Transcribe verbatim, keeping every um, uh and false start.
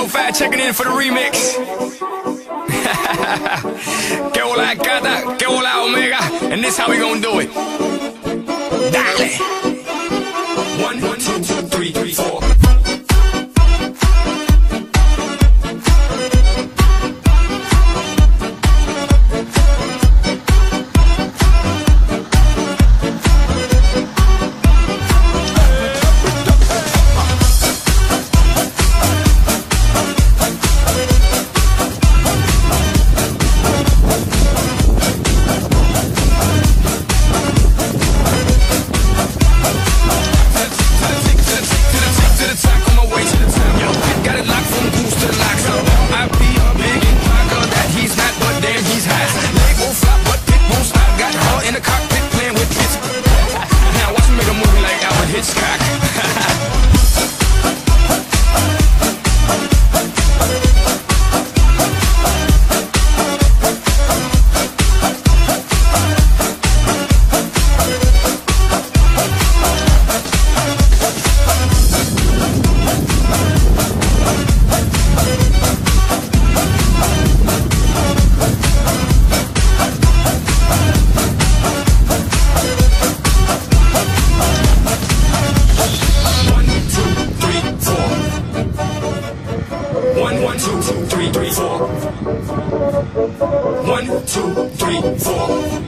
Yo, Fat checking in for the remix. Que hola Cata, que hola Omega, and this how we gonna do it. Dale. One, one, two, two, three, three, four. One, one, two, two, three, three, four. One, two, three, four.